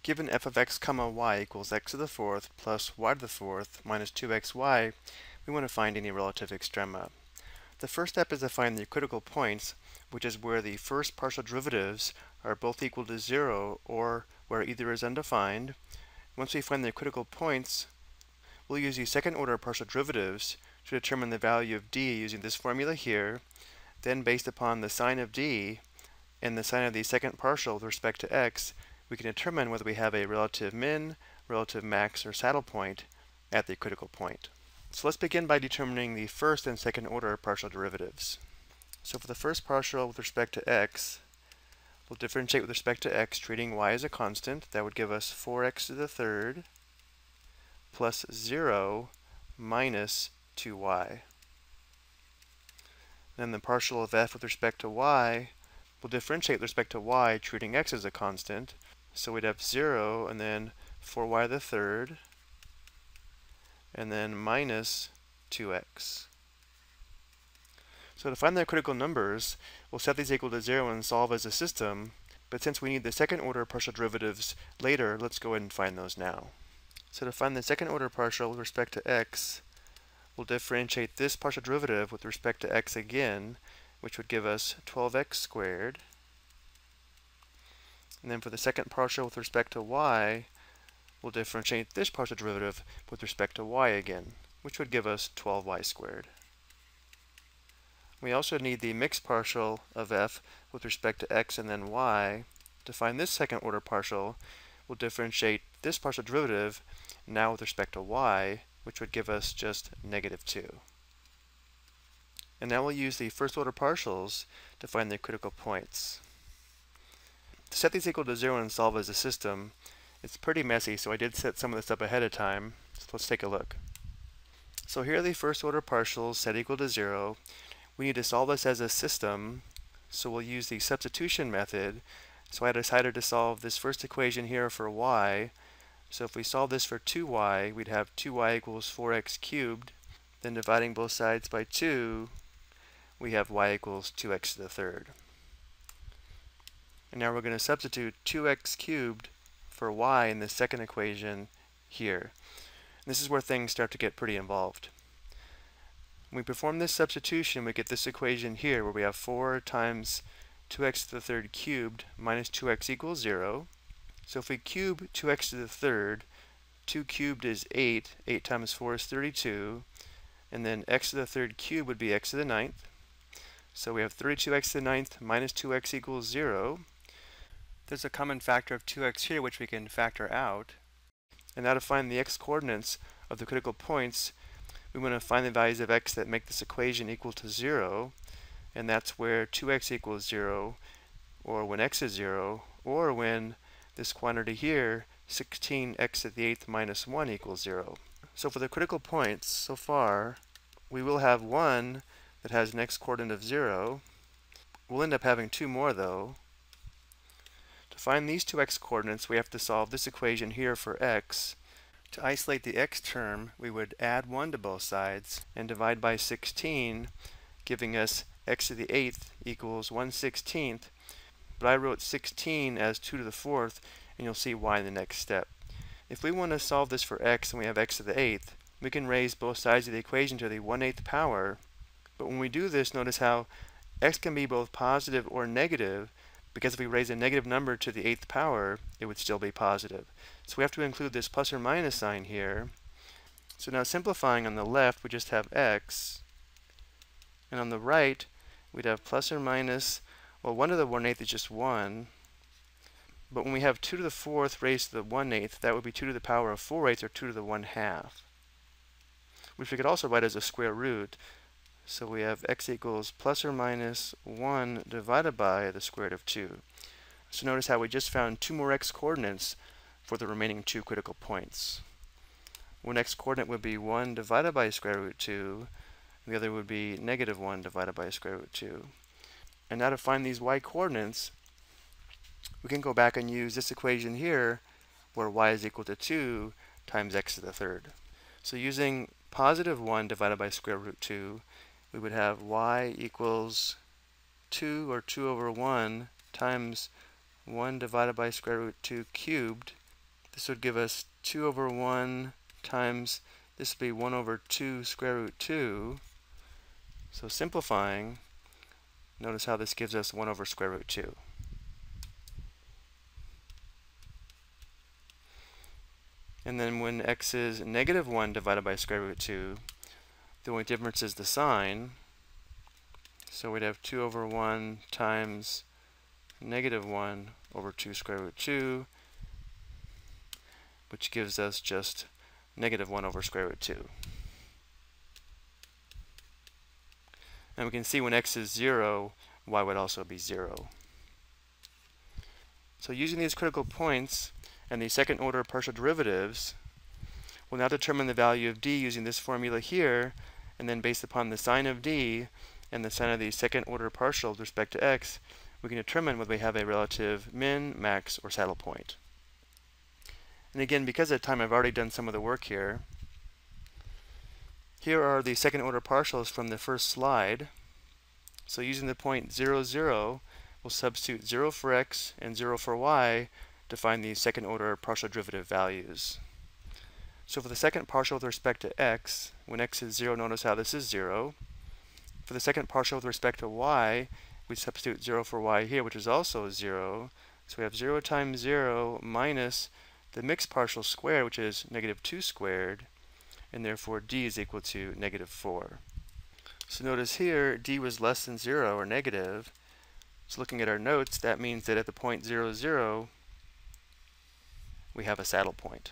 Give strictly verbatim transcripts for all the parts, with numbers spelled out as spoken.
Given f of x comma y equals x to the fourth plus y to the fourth minus two x y, we want to find any relative extrema. The first step is to find the critical points, which is where the first partial derivatives are both equal to zero or where either is undefined. Once we find the critical points, we'll use the second order partial derivatives to determine the value of d using this formula here. Then, based upon the sign of d and the sign of the second partial with respect to x, we can determine whether we have a relative min, relative max, or saddle point at the critical point. So let's begin by determining the first and second order partial derivatives. So for the first partial with respect to x, we'll differentiate with respect to x, treating y as a constant. That would give us four x to the third plus zero minus two y. Then the partial of f with respect to y, we'll differentiate with respect to y, treating x as a constant. So we'd have zero and then four y to the third and then minus two x. So to find the critical numbers, we'll set these equal to zero and solve as a system, but since we need the second order partial derivatives later, let's go ahead and find those now. So to find the second order partial with respect to x, we'll differentiate this partial derivative with respect to x again, which would give us twelve x squared. And then for the second partial with respect to y, we'll differentiate this partial derivative with respect to y again, which would give us twelve y squared. We also need the mixed partial of f with respect to x and then y. To find this second order partial, we'll differentiate this partial derivative now with respect to y, which would give us just negative two. And now we'll use the first order partials to find the critical points. To set these equal to zero and solve as a system, it's pretty messy, so I did set some of this up ahead of time. So let's take a look. So here are the first order partials set equal to zero. We need to solve this as a system, so we'll use the substitution method. So I decided to solve this first equation here for y. So if we solve this for two y, we'd have two y equals four x cubed. Then dividing both sides by two, we have y equals two x to the third. And now we're going to substitute two x cubed for y in the second equation here. And this is where things start to get pretty involved. When we perform this substitution, we get this equation here where we have four times two x to the third cubed minus two x equals zero. So if we cube two x to the third, two cubed is eight, eight times four is thirty-two, and then x to the third cubed would be x to the ninth. So we have thirty-two x to the ninth minus two x equals zero. There's a common factor of two x here which we can factor out. And now to find the x-coordinates of the critical points, we want to find the values of x that make this equation equal to zero, and that's where two x equals zero, or when x is zero, or when this quantity here, sixteen x to the eighth minus one equals zero. So for the critical points, so far, we will have one that has an x-coordinate of zero. We'll end up having two more though. To find these two x-coordinates, we have to solve this equation here for x. To isolate the x term, we would add one to both sides and divide by sixteen, giving us x to the eighth equals one sixteenth. But I wrote sixteen as two to the fourth, and you'll see why in the next step. If we want to solve this for x and we have x to the eighth, we can raise both sides of the equation to the one eighth power. But when we do this, notice how x can be both positive or negative, because if we raise a negative number to the eighth power, it would still be positive. So we have to include this plus or minus sign here. So now simplifying on the left, we just have x. And on the right, we'd have plus or minus, well, one to the one eighth is just one. But when we have two to the fourth raised to the one eighth, that would be two to the power of four eighths, or two to the one half. Which we could also write as a square root. So we have x equals plus or minus one divided by the square root of two. So notice how we just found two more x-coordinates for the remaining two critical points. One x-coordinate would be one divided by square root two, and the other would be negative one divided by square root two. And now to find these y-coordinates, we can go back and use this equation here, where y is equal to two times x to the third. So using positive one divided by square root two, we would have y equals two, or two over one, times one divided by square root two cubed This would give us two over one times, this would be one over two square root two. So simplifying, notice how this gives us one over square root two. And then when x is negative one divided by square root two, the only difference is the sign. So we'd have two over one times negative one over two square root two, which gives us just negative one over square root two. And we can see when x is zero, y would also be zero. So using these critical points and the second order partial derivatives, we'll now determine the value of d using this formula here, and then based upon the sign of d and the sign of the second order partial with respect to x, we can determine whether we have a relative min, max, or saddle point. And again, because of time, I've already done some of the work here. Here are the second order partials from the first slide. So using the point zero, zero, we'll substitute zero for x and zero for y to find the second order partial derivative values. So for the second partial with respect to x, when x is zero, notice how this is zero. For the second partial with respect to y, we substitute zero for y here, which is also zero. So we have zero times zero minus the mixed partial squared, which is negative two squared, and therefore d is equal to negative four. So notice here, d was less than zero, or negative. So looking at our notes, that means that at the point zero, zero, we have a saddle point.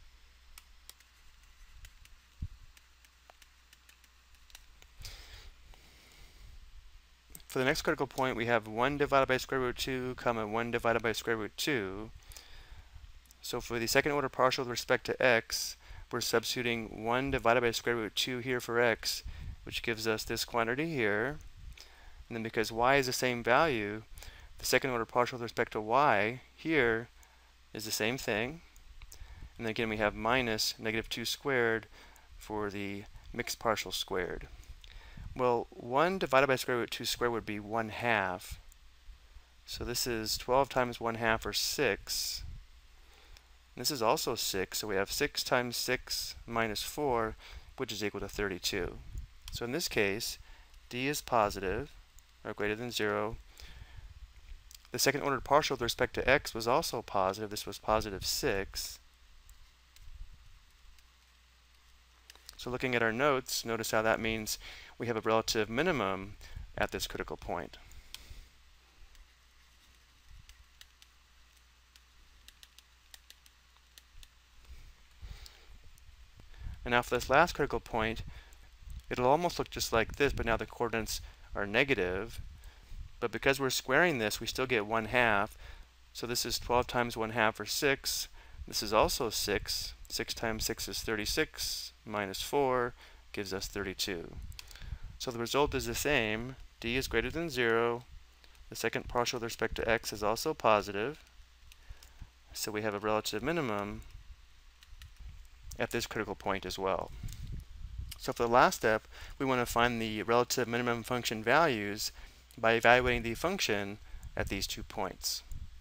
For the next critical point, we have one divided by square root two, comma one divided by square root two. So for the second order partial with respect to x, we're substituting one divided by square root two here for x, which gives us this quantity here. And then because y is the same value, the second order partial with respect to y here is the same thing. And then again, we have minus negative two squared for the mixed partial squared. Well, one divided by square root two squared would be one half. So this is twelve times one half, or six. And this is also six, so we have six times six minus four, which is equal to thirty-two. So in this case, d is positive, or greater than zero. The second order partial with respect to x was also positive. This was positive six. So looking at our notes, notice how that means we have a relative minimum at this critical point. And now for this last critical point, it'll almost look just like this, but now the coordinates are negative. But because we're squaring this, we still get one half. So this is twelve times one half, or six. This is also six. six times six is thirty-six, minus four gives us thirty-two. So the result is the same. D is greater than zero. The second partial with respect to x is also positive. So we have a relative minimum at this critical point as well. So for the last step, we want to find the relative minimum function values by evaluating the function at these two points.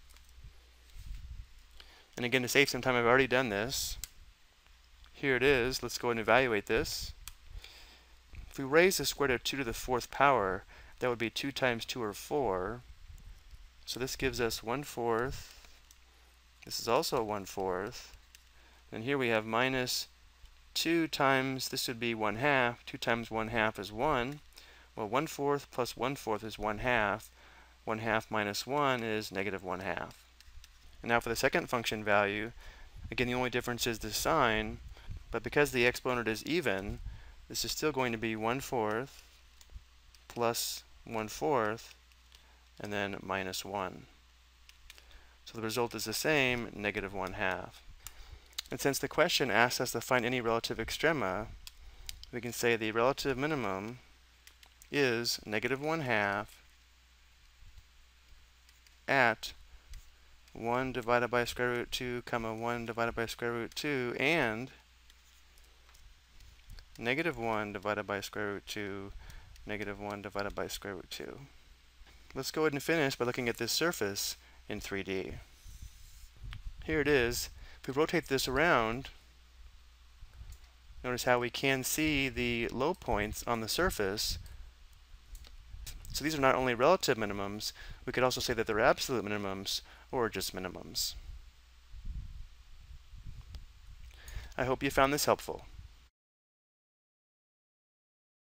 And again, to save some time, I've already done this. Here it is. Let's go ahead and evaluate this. If we raise the square root of two to the fourth power, that would be two times two, or four. So this gives us one fourth. This is also one fourth. And here we have minus two times, this would be one half. two times one half is one. Well, one fourth plus one fourth is one half. one half minus one is negative one half. And now for the second function value, again, the only difference is the sign. But because the exponent is even, this is still going to be one fourth plus one fourth, and then minus one. So the result is the same, negative one half. And since the question asks us to find any relative extrema, we can say the relative minimum is negative one half at one divided by square root two, comma one divided by square root two, and negative one divided by square root two, negative one divided by square root two. Let's go ahead and finish by looking at this surface in three D. Here it is. If we rotate this around, notice how we can see the low points on the surface. So these are not only relative minimums, we could also say that they're absolute minimums or just minimums. I hope you found this helpful.